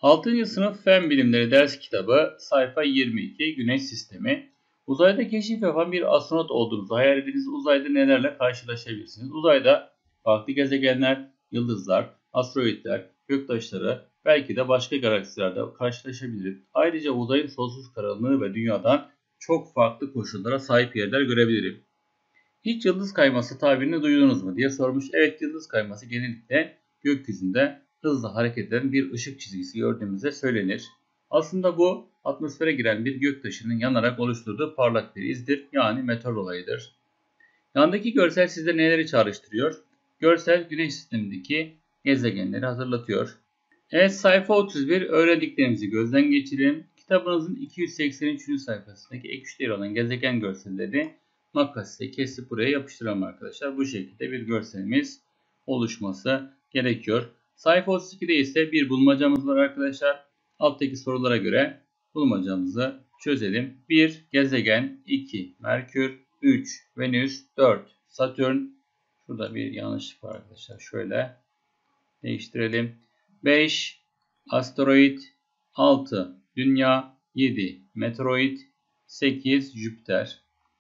6. sınıf Fen Bilimleri ders kitabı sayfa 22 Güneş sistemi. Uzayda keşif yapan bir astronot olduğunuzu hayal ediniz. Uzayda nelerle karşılaşabilirsiniz? Uzayda farklı gezegenler, yıldızlar, asteroidler, göktaşları, belki de başka galaksilerde karşılaşabiliriz. Ayrıca uzayın sonsuz karanlığı ve dünyadan çok farklı koşullara sahip yerler görebilirim. Hiç yıldız kayması tabirini duydunuz mu diye sormuş. Evet, yıldız kayması genellikle gökyüzünde hızlı hareket eden bir ışık çizgisi gördüğümüzde söylenir. Aslında bu atmosfere giren bir göktaşının yanarak oluşturduğu parlak bir izdir. Yani meteor olayıdır. Yandaki görsel sizde neleri çağrıştırıyor? Görsel Güneş sistemindeki gezegenleri hatırlatıyor. Evet, sayfa 31 öğrendiklerimizi gözden geçirelim. Kitabınızın 283. sayfasındaki ek 3'te yer alan gezegen görselleri makas ile kesip buraya yapıştıralım arkadaşlar. Bu şekilde bir görselimiz oluşması gerekiyor. Sayfa 32'de ise bir bulmacamız var arkadaşlar. Alttaki sorulara göre bulmacamızı çözelim. 1 gezegen, 2 Merkür, 3 Venüs, 4 Satürn. Şurada bir yanlışlık var arkadaşlar. Şöyle değiştirelim. 5 asteroid, 6 Dünya, 7 meteoroid, 8 Jüpiter.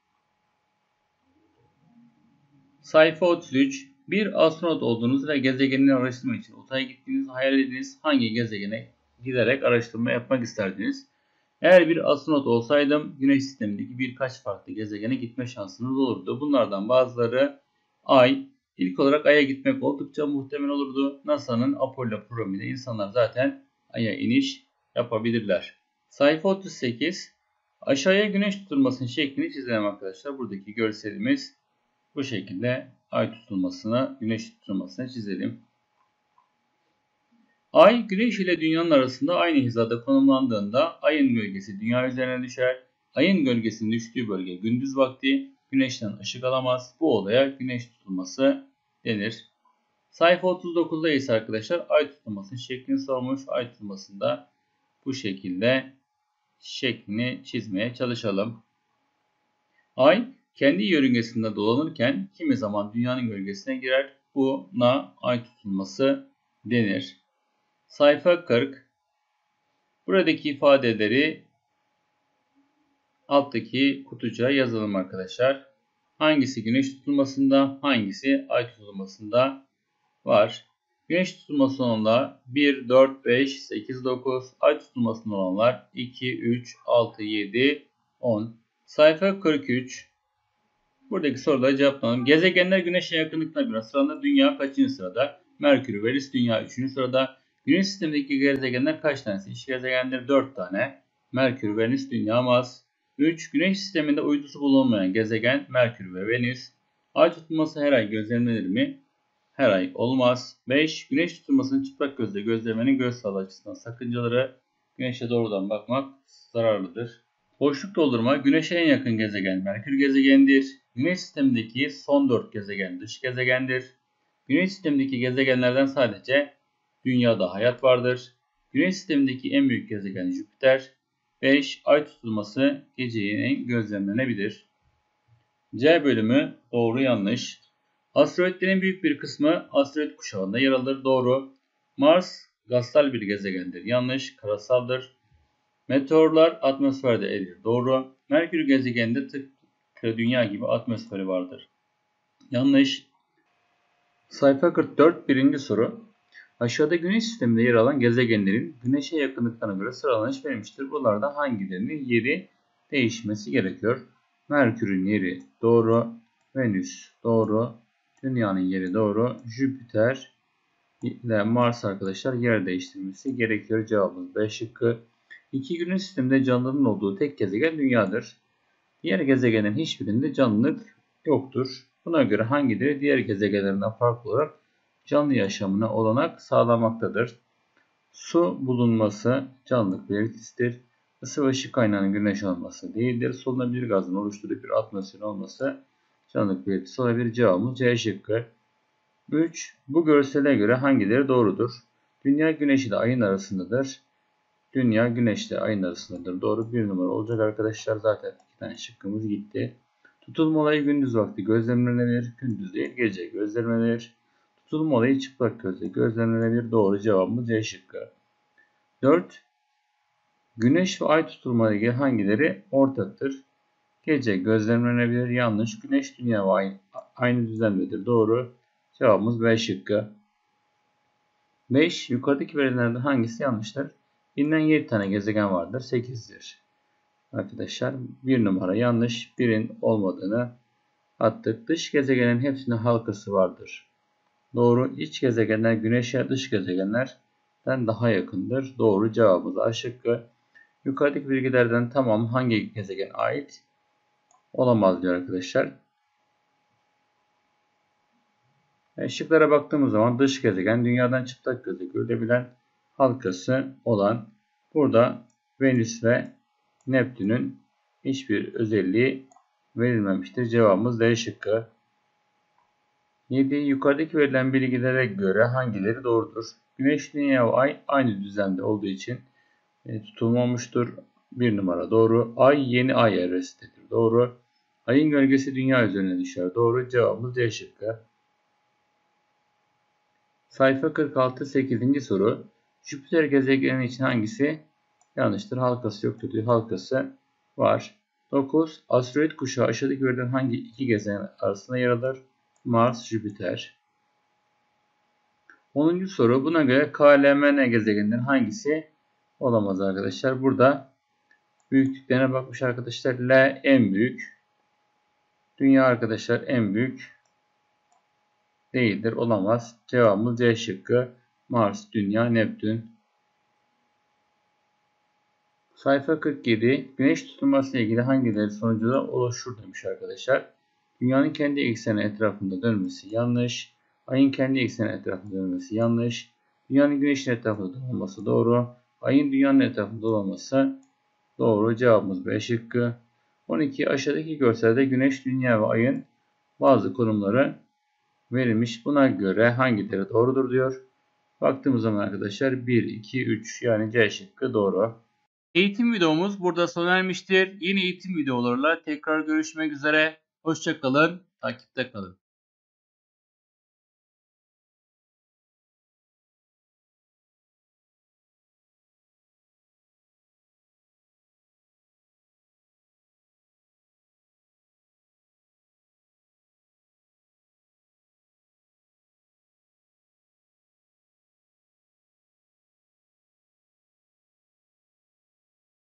Sayfa 33. Bir astronot olduğunuz ve gezegenleri araştırmak için uzaya gittiğinizi hayal ediniz. Hangi gezegene giderek araştırma yapmak isterdiniz? Eğer bir astronot olsaydım Güneş sistemindeki birkaç farklı gezegene gitme şansınız olurdu. Bunlardan bazıları Ay. İlk olarak Ay'a gitmek oldukça muhtemel olurdu. NASA'nın Apollo programıyla insanlar zaten Ay'a iniş yapabilirler. Sayfa 38. Aşağıya güneş tutulmasının şeklini çizelim arkadaşlar. Buradaki görselimiz bu şekilde ay tutulmasını, güneş tutulmasını çizelim. Ay, güneş ile dünyanın arasında aynı hizada konumlandığında ayın gölgesi dünya üzerine düşer. Ayın gölgesinin düştüğü bölge gündüz vakti, güneşten ışık alamaz. Bu olaya güneş tutulması denir. Sayfa 39'da ise arkadaşlar ay tutulmasının şeklini sormuş. Ay tutulmasında bu şekilde şeklini çizmeye çalışalım. Ay kendi yörüngesinde dolanırken kimi zaman dünyanın gölgesine girer. Buna ay tutulması denir. Sayfa 40. Buradaki ifadeleri alttaki kutucuğa yazalım arkadaşlar. Hangisi güneş tutulmasında, hangisi ay tutulmasında var? Güneş tutulması olanlar 1, 4, 5, 8, 9. Ay tutulmasında olanlar 2, 3, 6, 7, 10. Sayfa 43. Buradaki soruları cevaplayalım. Gezegenler Güneş'e yakınlıkına göre sıralanda Dünya kaçıncı sırada? Merkür, Venüs, Dünya 3. sırada. Güneş sistemindeki gezegenler kaç tanesi? İş gezegenleri 4 tane. Merkür, Venüs, Dünya, Mars. 3. Güneş sisteminde uydusu bulunmayan gezegen Merkür ve Venüs. Ay tutulması her ay gözlemlenir mi? Her ay olmaz. 5. Güneş tutulmasını çıplak gözle gözlemenin göz sağlığı açısından sakıncaları. Güneşe doğrudan bakmak zararlıdır. Boşluk doldurma. Güneş'e en yakın gezegen Merkür gezegenidir. Güneş sistemindeki son 4 gezegen dış gezegendir. Güneş sistemindeki gezegenlerden sadece Dünya'da hayat vardır. Güneş sistemindeki en büyük gezegen Jüpiter. 5. Ay tutulması geceleyin gözlemlenebilir. C bölümü doğru yanlış. Asteroidlerin büyük bir kısmı asteroid kuşağında yer alır. Doğru. Mars gastal bir gezegendir. Yanlış. Karasaldır. Meteorlar atmosferde erir. Doğru. Merkür gezegeninde tıpkı Dünya gibi atmosferi vardır. Yanlış. Sayfa 44 birinci soru. Aşağıda Güneş sisteminde yer alan gezegenlerin Güneş'e yakınlıklarına göre sıralanış verilmiştir. Bunlardan hangilerinin yeri değişmesi gerekiyor? Merkür'ün yeri doğru. Venüs doğru. Dünya'nın yeri doğru. Jüpiter ile Mars arkadaşlar yer değiştirmesi gerekiyor. Cevabımız B şıkkı. İki Güneş sisteminde canlının olduğu tek gezegen Dünya'dır. Diğer gezegenin hiçbirinde canlılık yoktur. Buna göre hangileri diğer gezegenlerden farklı olarak canlı yaşamına olanak sağlamaktadır? Su bulunması canlılık belirtisidir. Isı ve ışık kaynağının güneş olması değildir. Solunabilir gazın oluşturduğu bir atmosfer olması canlılık belirtisi olabilir. Cevabımız C şıkkı. 3. Bu görsele göre hangileri doğrudur? Dünya güneş ile ayın arasındadır. Dünya güneş ile ayın arasındadır. Doğru, bir numara olacak arkadaşlar. Zaten iki tane şıkkımız gitti. Tutulma olayı gündüz vakti gözlemlenir. Gündüz değil gece gözlemlenir. Tutulma olayı çıplak gözle gözlemlenebilir. Doğru, cevabımız C şıkkı. 4. Güneş ve ay tutulma ile ilgili hangileri ortaktır? Gece gözlemlenebilir. Yanlış. Güneş, dünya ve ay aynı düzendedir. Doğru. Cevabımız B şıkkı. 5. Yukarıdaki verilerden hangisi yanlıştır? Bilinen 7 tane gezegen vardır. 8'dir. Arkadaşlar 1 numara yanlış. 1'in olmadığını attık. Dış gezegenin hepsinin halkası vardır. Doğru. İç gezegenler Güneş'e dış gezegenlerden daha yakındır. Doğru. Cevabımız A şıkkı. Yukarıdaki bilgilerden tamam hangi gezegen ait? Olamaz diyor arkadaşlar. Şıklara baktığımız zaman dış gezegen dünyadan çıplak gözle görülebilen halkası olan, burada Venüs ve Neptün'ün hiçbir özelliği verilmemiştir. Cevabımız D şıkkı. 7. Yukarıdaki verilen bilgilere göre hangileri doğrudur? Güneş, dünya ve ay aynı düzlemde olduğu için tutulmamıştır. 1 numara doğru. Ay yeni ay evresidir. Doğru. Ayın gölgesi dünya üzerine düşer. Doğru. Cevabımız D şıkkı. Sayfa 46 8. soru. Jüpiter gezegeni için hangisi yanlıştır? Halkası yoktur diyor. Halkası var. 9. Asteroid kuşağı aşağıdaki verilen hangi iki gezegen arasında yer alır? Mars, Jüpiter. 10. soru. Buna göre KLMN gezegeninin hangisi olamaz arkadaşlar? Burada büyüklüklerine bakmış arkadaşlar. L en büyük. Dünya arkadaşlar en büyük. Değildir. Olamaz. Cevabımız C şıkkı. Mars, Dünya, Neptün. Sayfa 47. Güneş tutulması ile ilgili hangileri sonucunda oluşur demiş arkadaşlar. Dünyanın kendi ekseni etrafında dönmesi yanlış. Ayın kendi ekseni etrafında dönmesi yanlış. Dünyanın güneşin etrafında dolanması doğru. Ayın dünyanın etrafında dolanması doğru. Cevabımız B şıkkı. 12. Aşağıdaki görselde güneş, dünya ve ayın bazı konumları verilmiş. Buna göre hangileri doğrudur diyor. Baktığımız zaman arkadaşlar 1, 2, 3 yani C şıkkı doğru. Eğitim videomuz burada sona ermiştir. Yeni eğitim videolarıyla tekrar görüşmek üzere. Hoşça kalın, takipte kalın.